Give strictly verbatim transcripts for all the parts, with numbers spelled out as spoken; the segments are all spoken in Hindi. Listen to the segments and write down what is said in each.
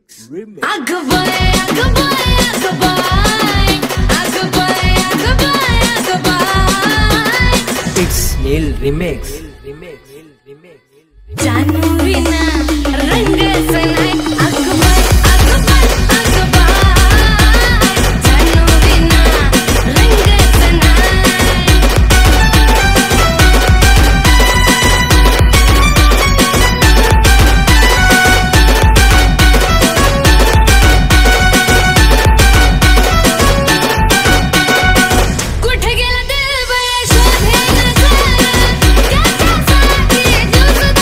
Remix. Akbar, Akbar, Akbar, Akbar, Akbar, Akbar. It's Neil Remix. Remix. Remix. जानू बिना रंग सनाए अकबर अकबर अकबर जानू बिना रंग सनाए कुठे गेला दिल बया शोधे नजर त्याच्या साठी जुजदा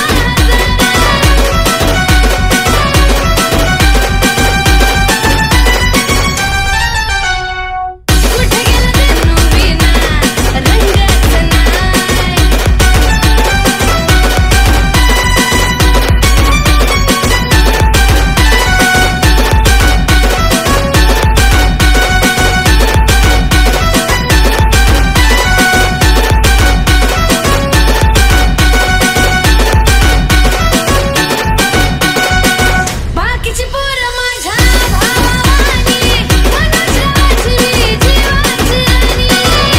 कुठे गेला जानू बिना रंग सनाए बाकीची पोरं माझ्या भावानी मनाची वाचली जीवाची राणी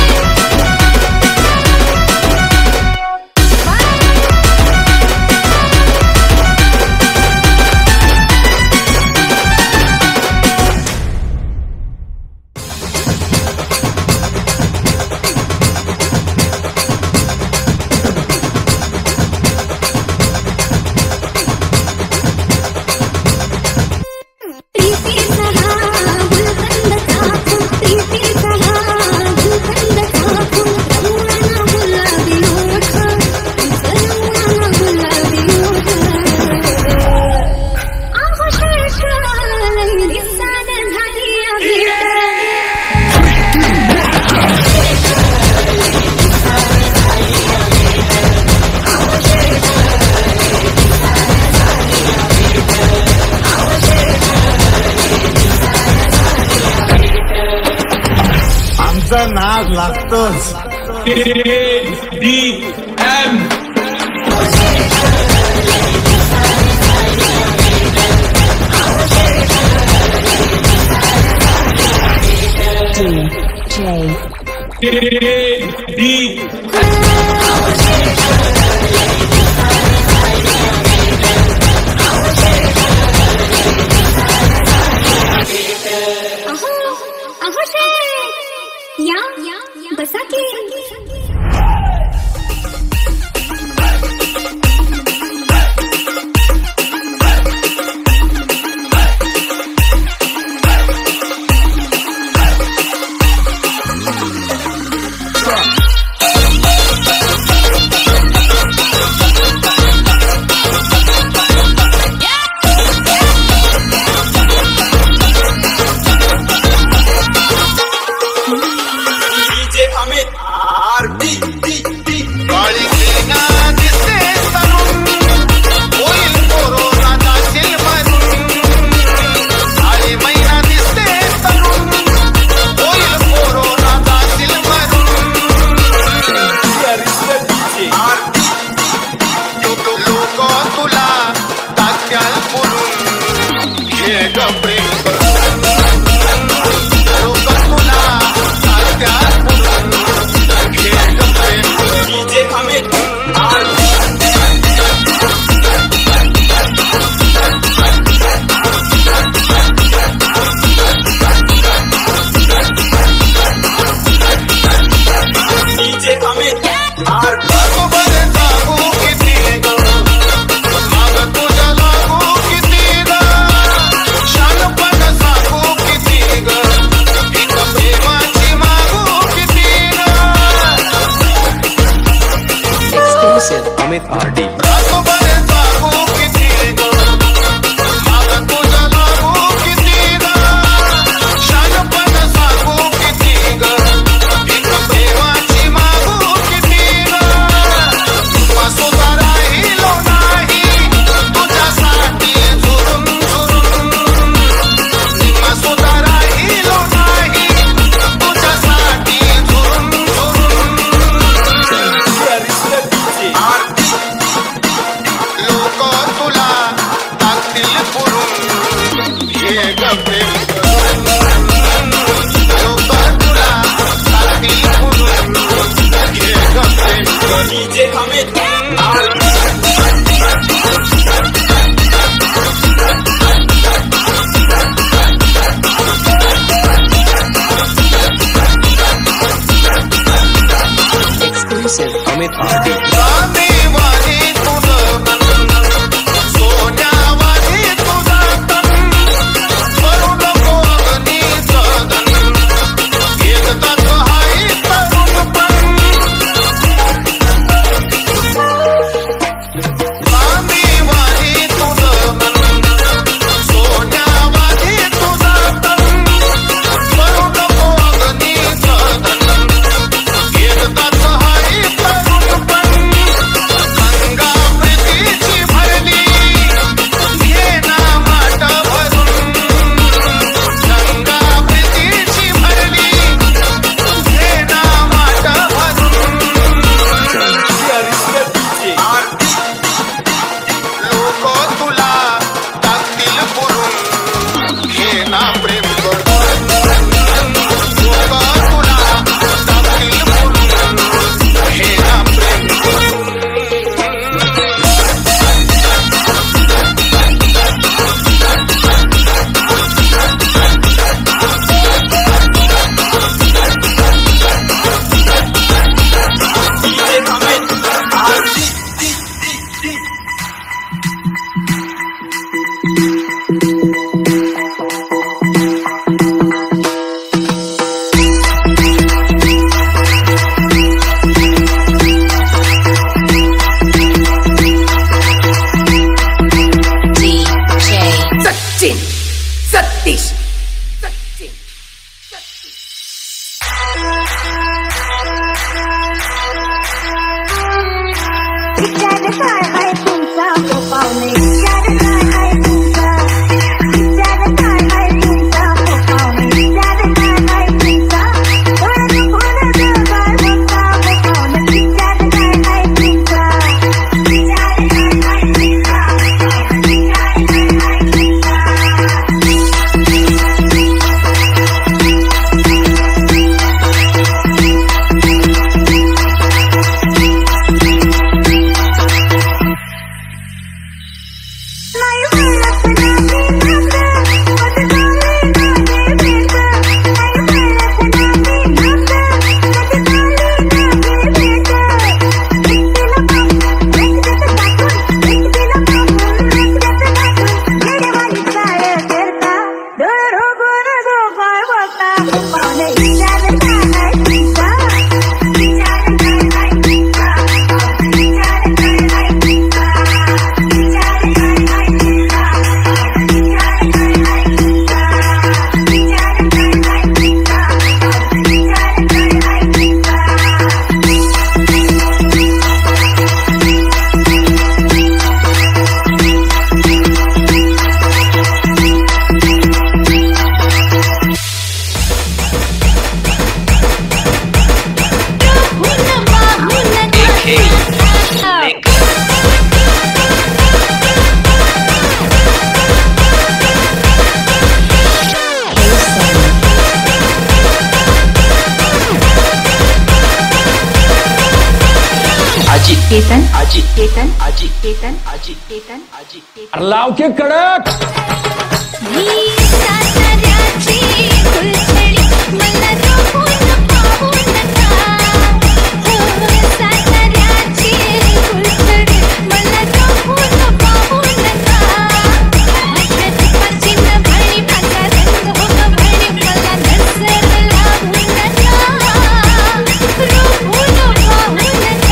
प्रीती सहा गुलकंद चाकू प्रीती सहा गुलकंद चाकू रंगाना गुलाबी ओठ रंगाना गुलाबी ओठ आवशेष दिसाड झाली अभिट आमचा नाद लागतोच. डी एम डी अहो अहो शेख या या बसा की Exclusive Amit Bharti. केतन अजी केतन अजी केतन अजी केतन अजी केतन लाव के कडक ही साताऱ्याची फुलझडी मला रोखून पाहू नका हो साताऱ्याची फुलझडी मला रोखून पाहू नका माझ्या दीपाची न भरणी माझा रंग हो ग भरणी मला नजर लागू नका रोखून पाहू नका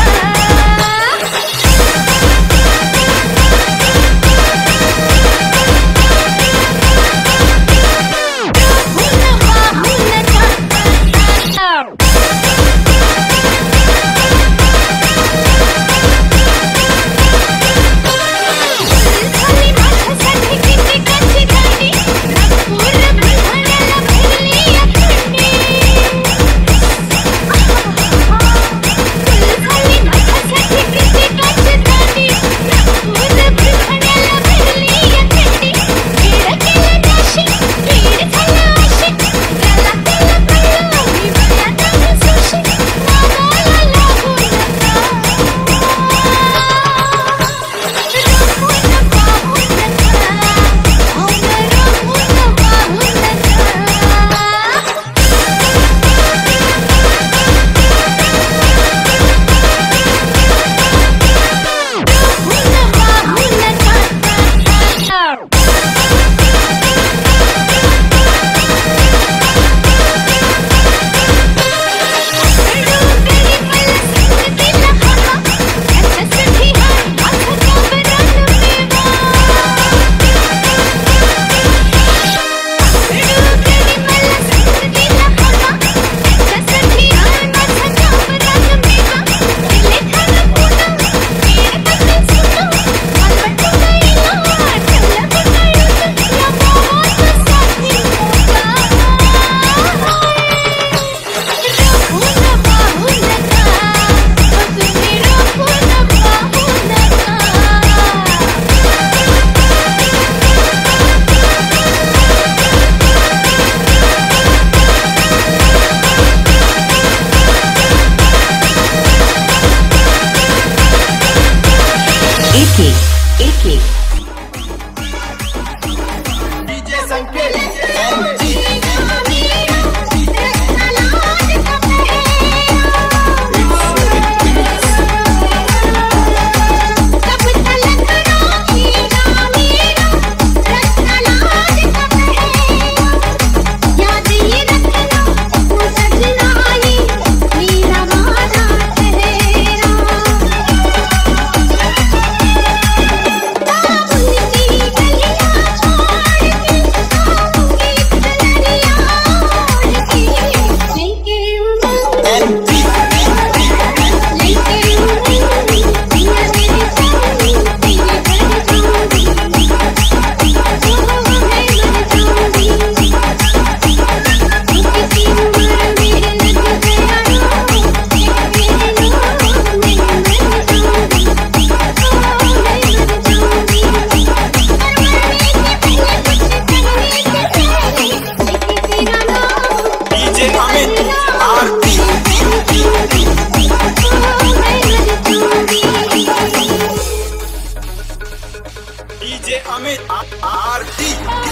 डीजे अमित आरती।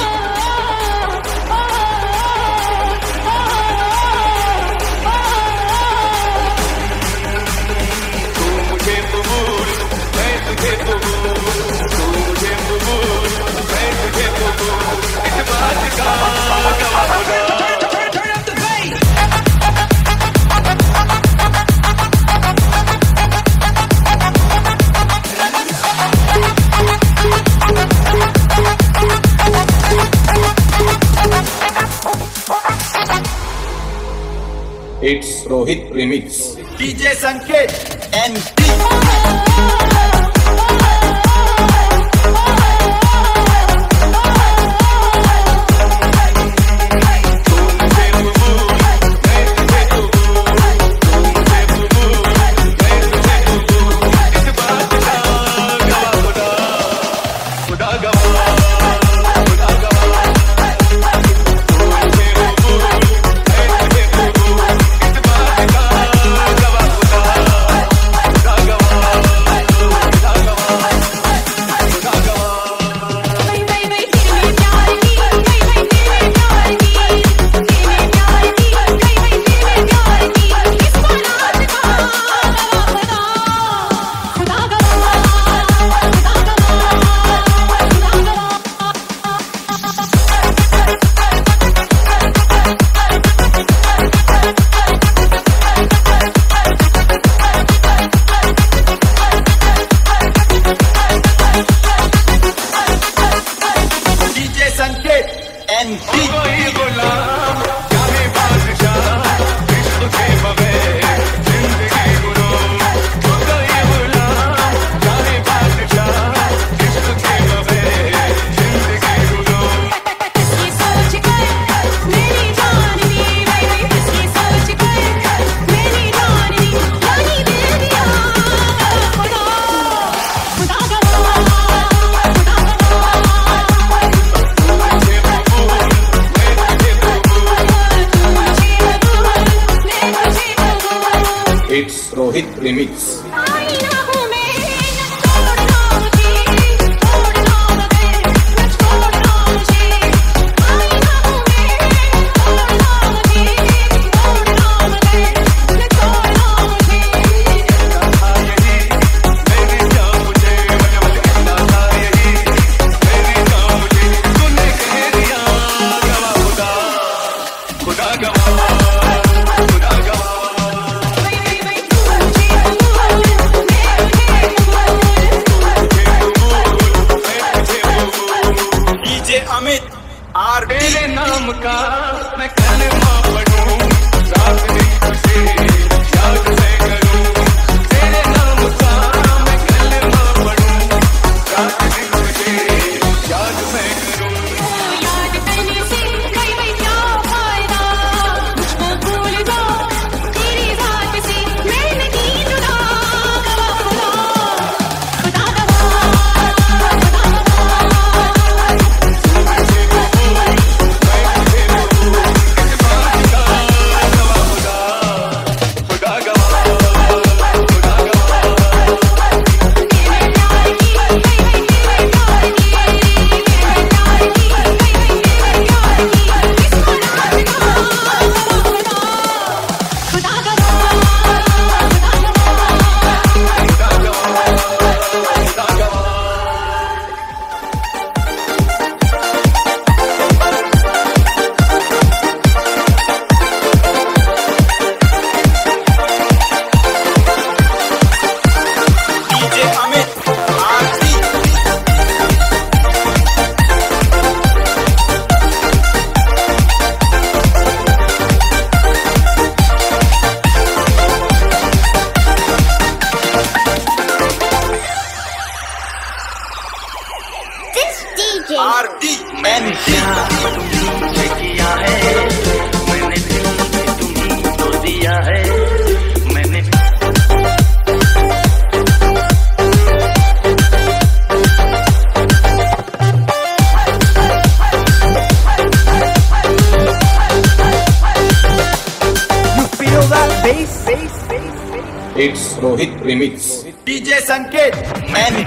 तू मुझे कबूल मैं तुझे कबूल, तू मुझे कबूल मैं तुझे कबूल, इस बात का गवाह खुदा। It's Rohit Remix. DJ Sanket एनटी। It's Rohit Remix. अमित आर तेरे नाम का मैं कलमा पढ़ूं, रात दिन खुशी याद से करूं, तेरे नाम का मैं कलमा पढ़ूं, रात दिन खुशी याद से करूं। याद करने से भाई भाई क्या फायदा, मुझको भूल जाओ तेरी बात से मैं नहीं जुड़ा, खुदा खुदा खुदा गवाह It's Rohit Remix. DJ Sanket and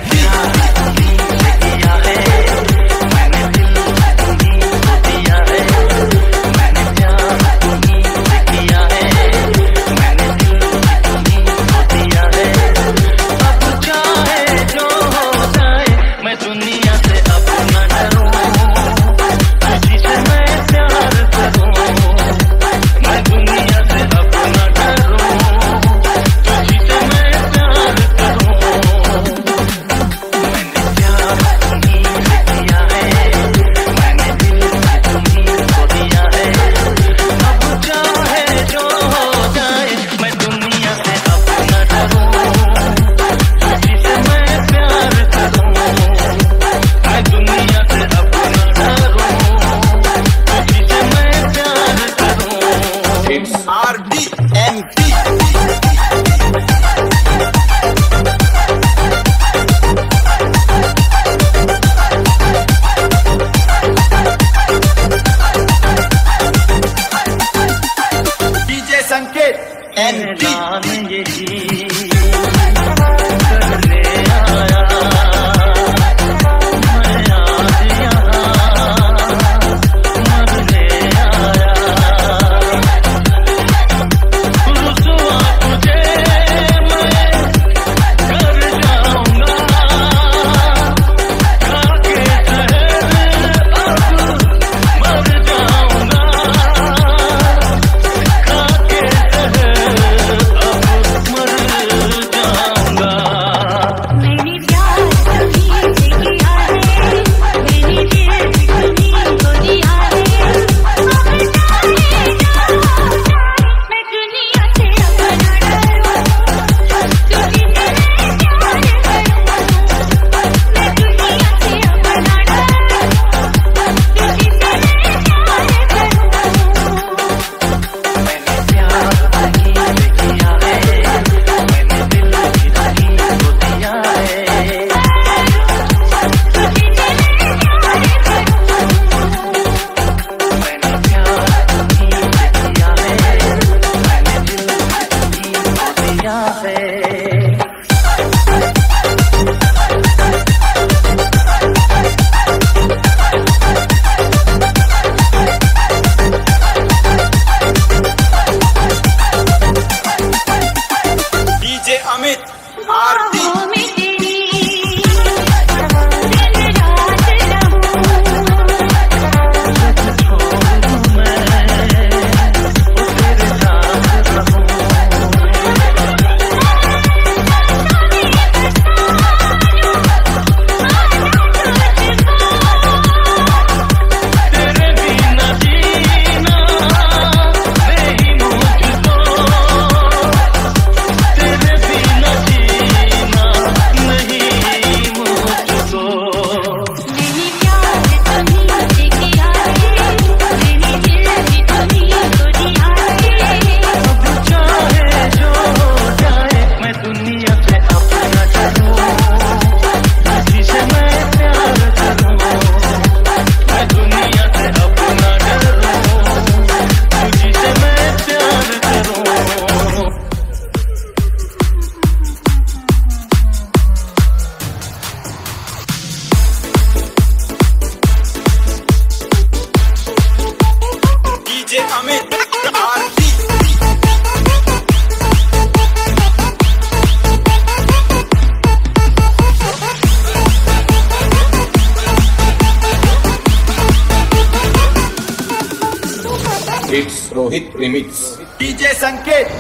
It's Rohit Remix. DJ Sanket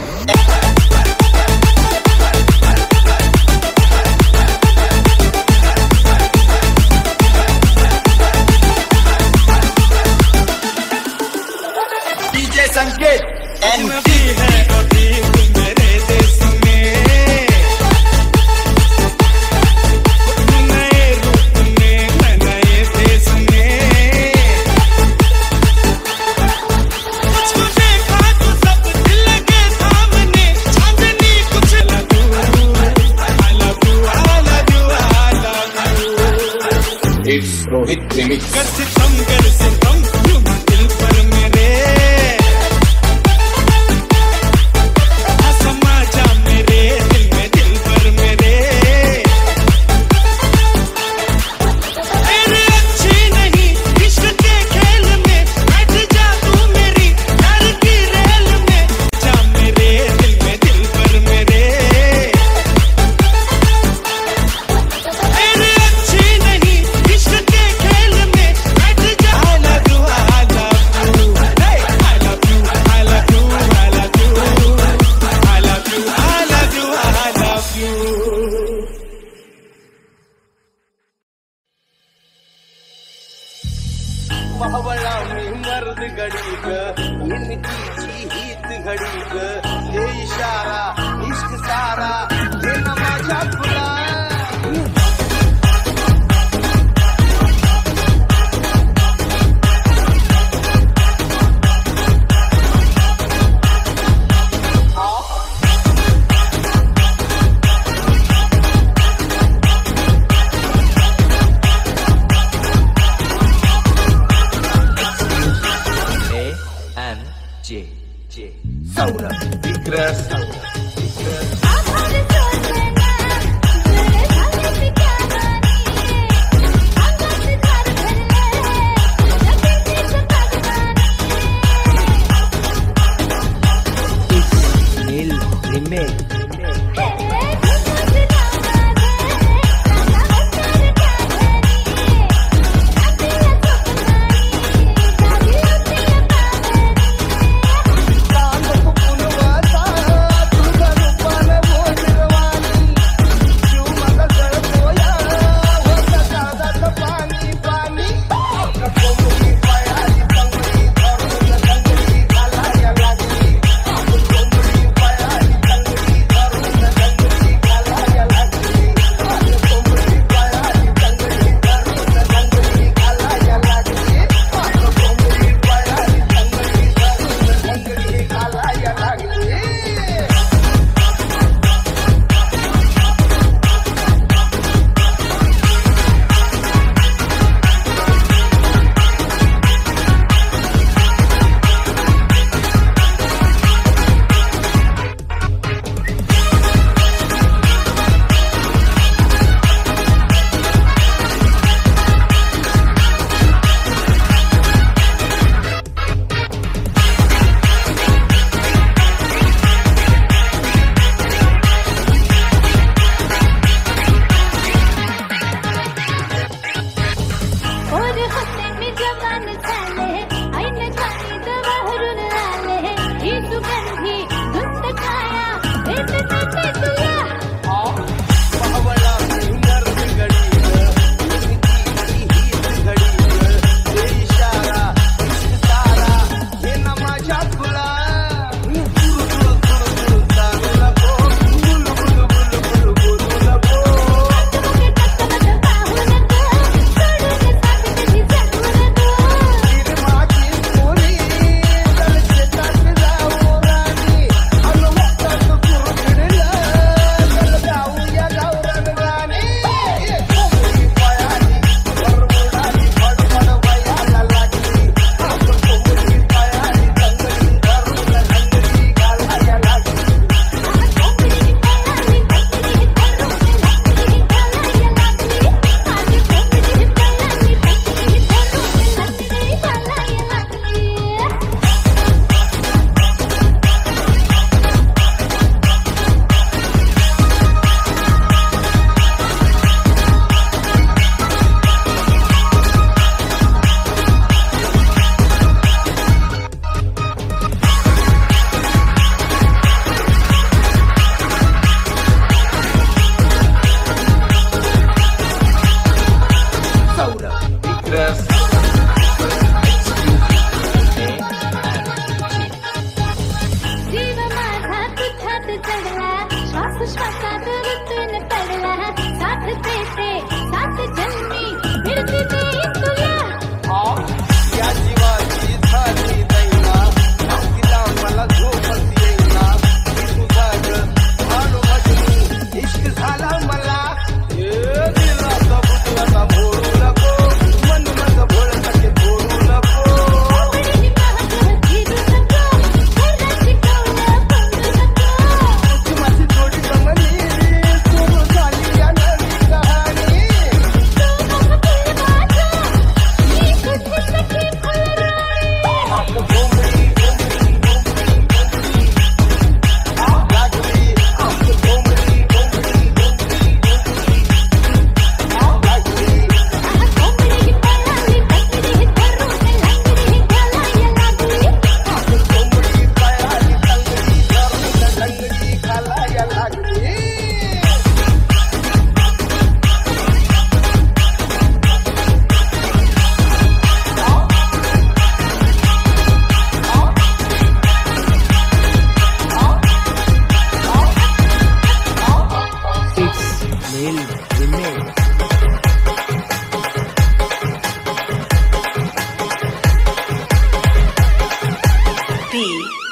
DJ Sanket एनपी है मेरे देश में नए रूप में नए देश में कुछ देखा तो सब दिल के सामने चांदनी कुछ लगू I love you I love you I love you It's Rohit Remix. कर से कम कर से कम यूं दिल पर मेरे समाजा मेरे दर्द घडी ग इनकीची हीत घडी ग हे इशारा इश्क सारा हे ना माझ्या तुला J J Saurabh Vikrus Nil Rimel पुनवाचा तुझा रूपाला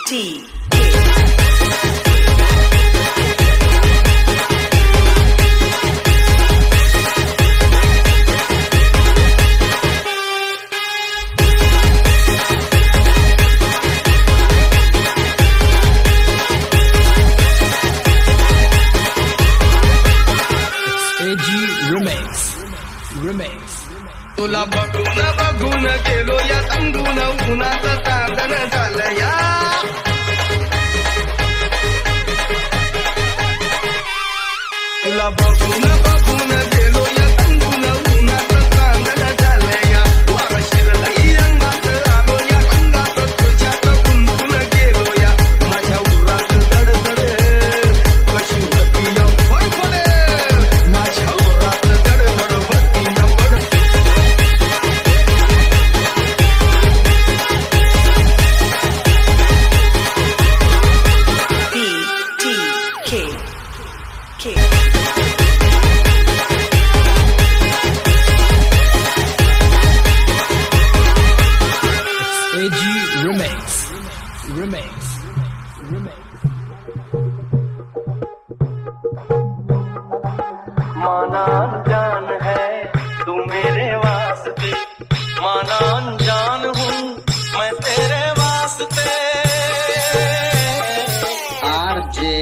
T. तुला बघून बघून गेलो या तंगून उन्हाचं तांदण झालं या तुला बघून बघून गेलो या तंगून उन्हाचं तांदण झालं या वारा शिरलंय अंगात आलो या अंगात तुझ्यात गुंतून गेलो या माझ्या उरात दडदड कशी होती या फडफड माझ्या उरात दडदड होती या फडफड माना जान है तू मेरे वास्ते माना जान हूँ मैं तेरे वास्ते आरजे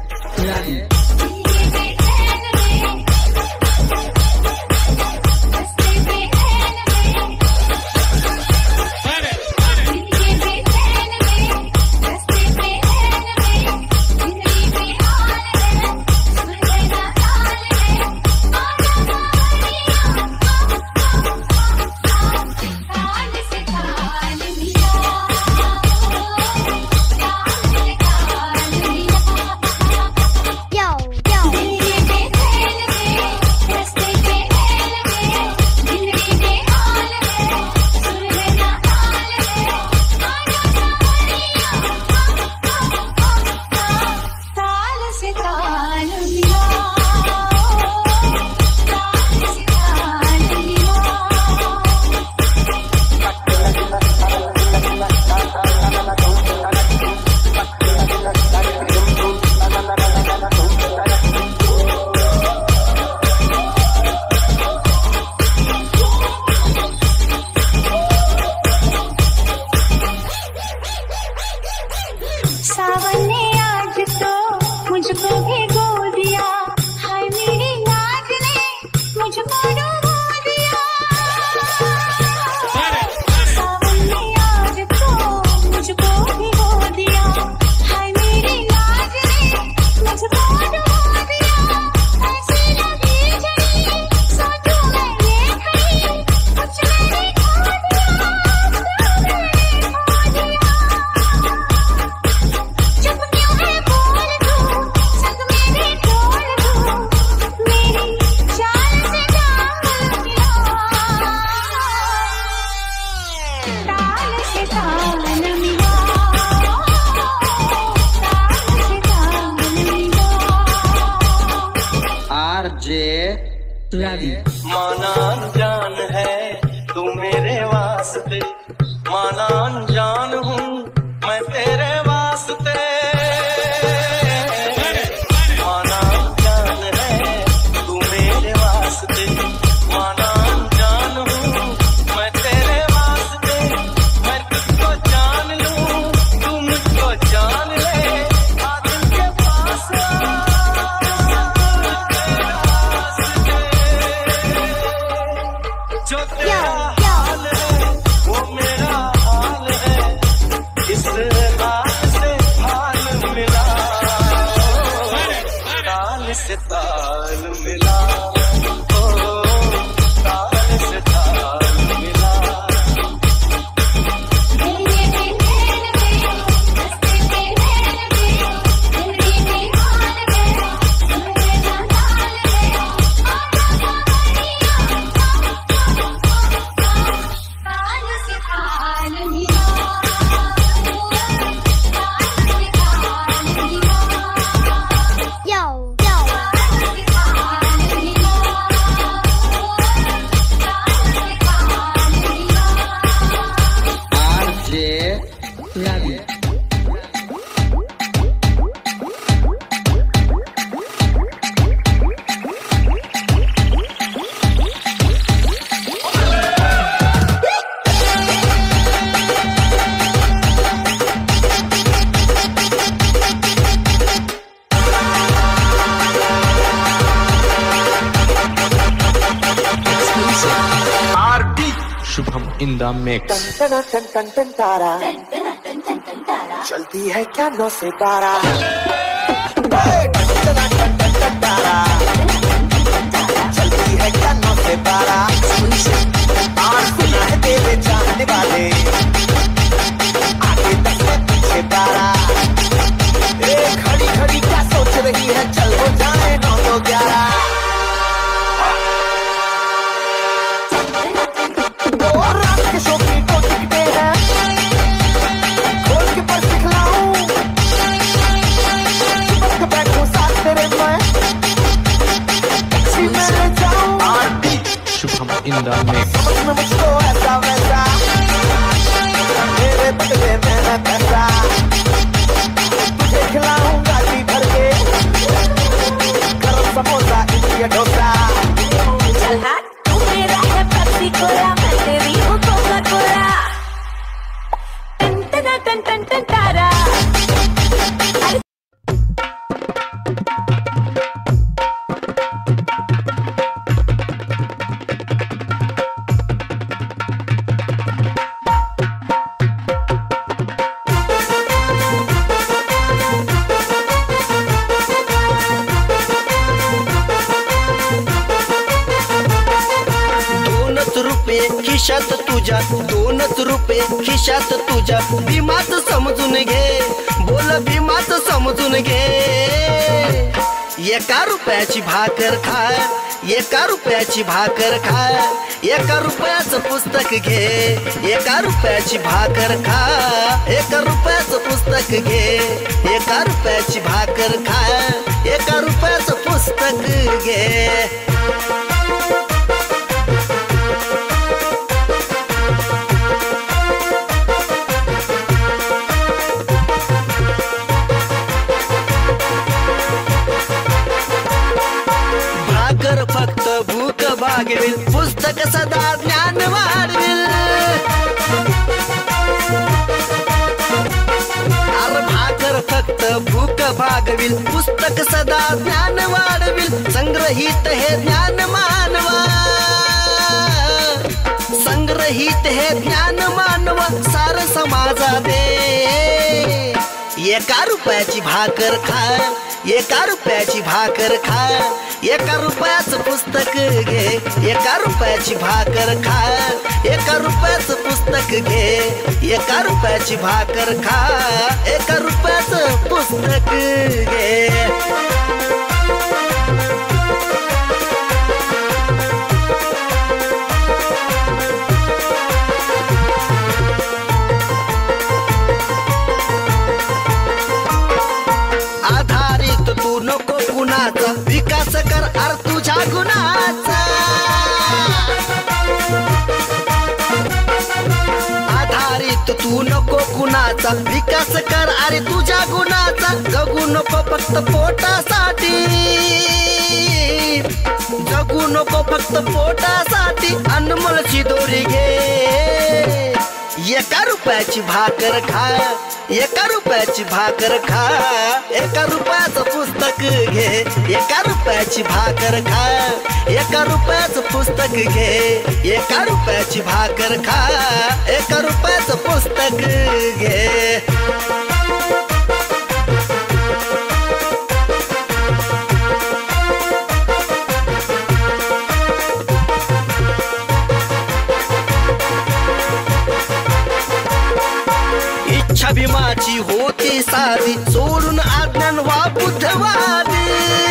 सावन ने आज तो मुझको भिगो दिया हाय मेरी नाज ने मुझको डुबो दिया सावन ने आज तो मुझको भिगो दिया हाय मेरी नाज ने मुझको डुबो दिया ऐसी लगी जड़ी सोचूं मैं ये खड़ी कुछ मैंने खो दिया चुप क्यों है बोल तू संग मेरे ढोल तू मेरी चाल से जान मिला ताल से ताल मिला ताल से ताल मिला आरजे माना जान है तू मेरे वास्ते माना जान हूँ मैं तेरे वास्ते माना जान है तू मेरे वास्ते माना जान हूँ मैं तेरे वास्ते मैं तुझको जान लूँ तू मुझको जान ले आ दिल के पास जो तेरा हाल है वो मेरा हाल है इस हाल से हाल मिला ताल से ताल मिला ओ ताल से ताल मिला मेरे दिल में रस्ते पे नैन में जिंदगी में हाल में मेरे जान में आजा कमरिया ताल से ताल मिला ताल से ताल मिला yo yo ताल से ताल मिला ताल से ताल मिला आरजे mix. टन टन टन टन तारा चलती है क्या नौ से बारह टन टन टन टन टन तारा चलती है क्या नौ से बारह और सुना है तेरे चाहने वाले आगे दस में पीछे बारह ए खड़ी खड़ी क्या सोच रही है चल हो जाए नौ दो ग्यारह और रात के शो की तो टिकटे हैं खोल के पर्स दिखलाऊं चिपक के बैठूं साथ तेरे मैं टैक्सी में ले जाऊं आरती शुभम in the mix. समझ में मुझको ऐसा वैसा मेरे बदले में है पैसा तुझे खिलाऊंगा जी भर के गरम समोसा इडली डोसा चल हाँ तू मेरा है पेप्सी कोला मैं तेरी हूँ कोका कोला टन टन टन टन टन तारा खिशात तुझ्या दोनच रुपये खिशात तुझ्या भीमात समजून घे बोल भीमात समजून घे एका रुपयाची भाकर खा एका रुपयाची भाकर खा एका रुपयाचं पुस्तक घे एका रुपयाची भाकर खा एका रुपयाचं पुस्तक घे एका रुपयाची भाकर खा एका रुपयाचं पुस्तक घे फक्त भूक भागविल पुस्तक सदा ज्ञान वाढविल अरे भाकर फक्त भूक भागविल पुस्तक सदा ज्ञान वाढविल संग्रहित हे ज्ञान मानवा संग्रहित हे ज्ञान मानवा सार समाजा दे एका रुपयाची भाकर खा एका रुपयाची भाकर खा एका रुपयाचं पुस्तक घे एका रुपयाची भाकर खा एका रुपयाचं पुस्तक घे एका रुपयाची भाकर खा एका रुपयाचं पुस्तक घे आधारित तू नको कुणाचा विकास कर अर तुझ्या गुणाचा आधारित तू नको कुणाचा विकास कर अरे तुझ्या गुणाचा जगू नको फक्त पोटासाठी जगू नको फक्त पोटासाठी अनमोलची दोरी घे एका रुपयाची भाकर खा एका रुपयाची भाकर खा एका रुपयाचं पुस्तक घे एका रुपयाची भाकर खा एका रुपयाचं पुस्तक घे एका रुपयाची भाकर खा एका रुपयाचं पुस्तक घे इच्छा भीमाची होती साधी सोडून अज्ञान वा बुद्धवादी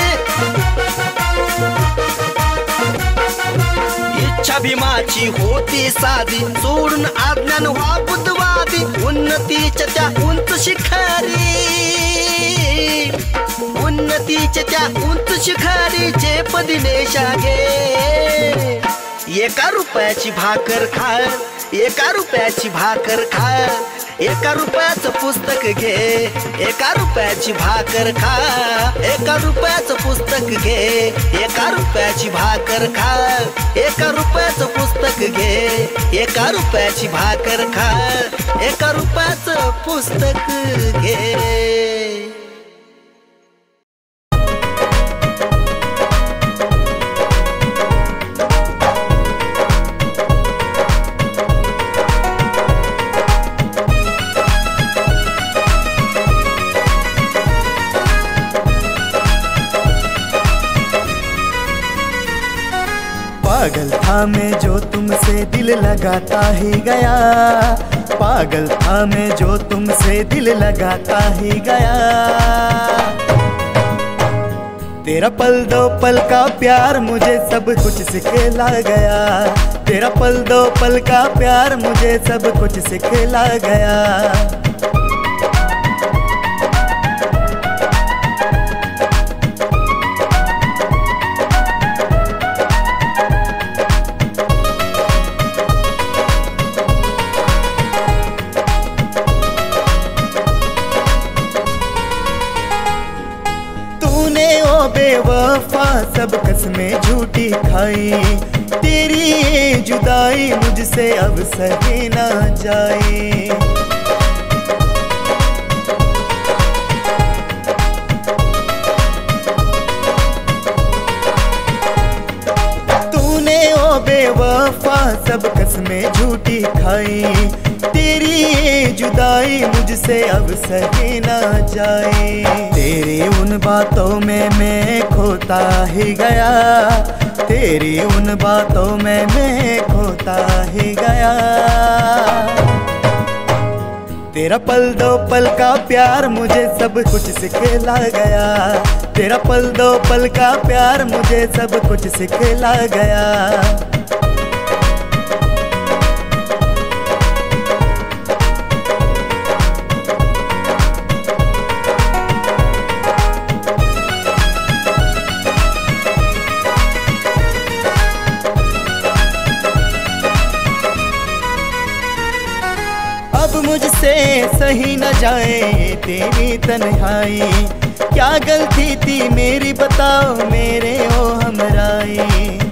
इच्छा भीमाची होती साधी सोडून अज्ञान वा बुद्धवादी उन्नतीच्या त्या उंच शिखरी उन्नतीच्या त्या उंच शिखरी जे पदिनेशा घे एका रुपयाची भाकर खा एका रुपयाची भाकर खा एका रुपयाचं पुस्तक घे एका रुपयाची भाकर खा एका रुपयाचं पुस्तक घे एका रुपयाची भाकर खा एका रुपयाचं पुस्तक घे एका रुपयाची भाकर खा एका रुपयाचं पुस्तक घे था मैं जो तुमसे दिल लगाता ही गया, पागल था मैं जो तुमसे दिल लगाता ही गया। तेरा पल दो पल का प्यार मुझे सब कुछ सिखला गया, तेरा पल दो पल का प्यार मुझे सब कुछ सिखला गया। बेवफा सब कसमें झूठी खाई, तेरी ये जुदाई मुझसे अब सही ना जाए। तूने ओ बेवफा सब कसमें झूठी खाई, तेरी ये जुदाई मुझसे अब सही ना जाए। तेरी उन बातों में मैं खोता ही गया, तेरी उन बातों में मैं खोता ही गया। तेरा पल दो पल का प्यार मुझे सब कुछ सिखला गया, तेरा पल दो पल का प्यार मुझे सब कुछ सिखला गया। अब मुझसे सही न जाए तेरी तन्हाई, क्या गलती थी मेरी बताओ मेरे ओ हमराई।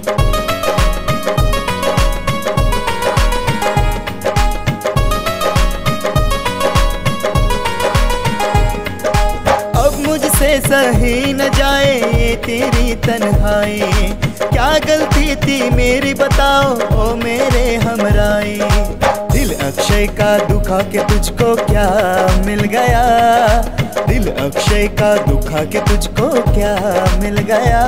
अब मुझसे सही न जाए तेरी तन्हाई, क्या गलती थी मेरी बताओ ओ मेरे हमराई। दिल अक्षय का दुखा के तुझको क्या मिल गया, दिल अक्षय का दुखा के तुझको क्या मिल गया।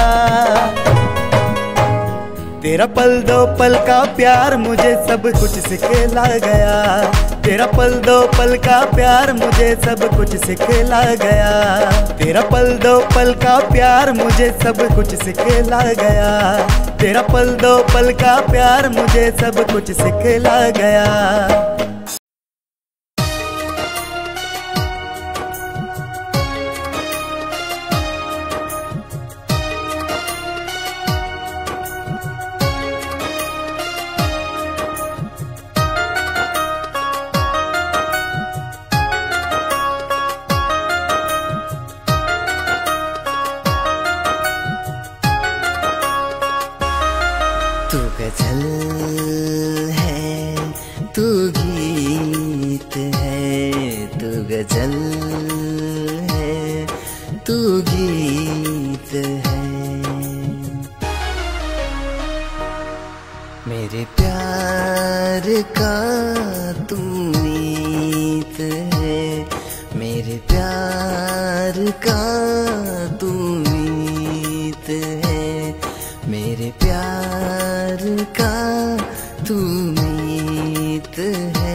तेरा पल दो पल का प्यार मुझे सब कुछ सिखला गया, तेरा पल दो पल का प्यार मुझे सब कुछ सिखला गया। तेरा पल दो पल का प्यार मुझे सब कुछ सिखला गया, तेरा पल दो पल का प्यार मुझे सब कुछ सिखला गया। तू गजल है, तू गीत है, तू गजल है, तू गीत है। मेरे प्यार का तू मीत है, मेरे प्यार का तू मीत है, मेरे प्यार का तू मीत है।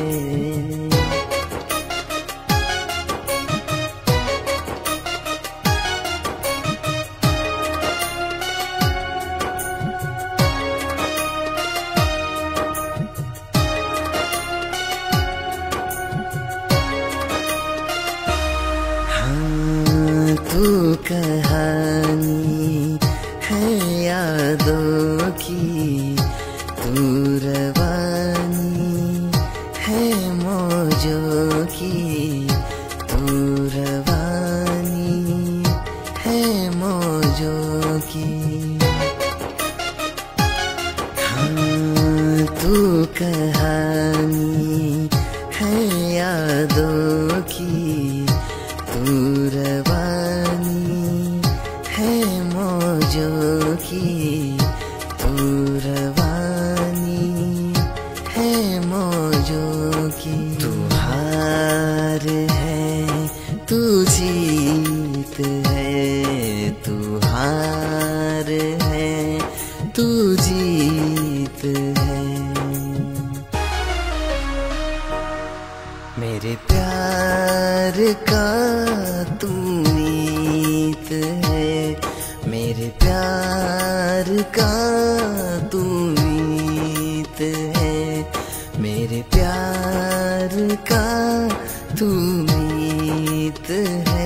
हाँ तू कहानी है यादों की, तू रवानी है मौजों की, तू रवानी है मौजों की। हाँ तू कहानी है यादों की, तू रवानी है मौजों की, तू रवानी है मौजों की। तू हार है, तू जीत है, तू हार है, तू जीत मेरे प्यार का तू मीत है, मेरे प्यार का तू मीत है, मेरे प्यार का तू मीत है।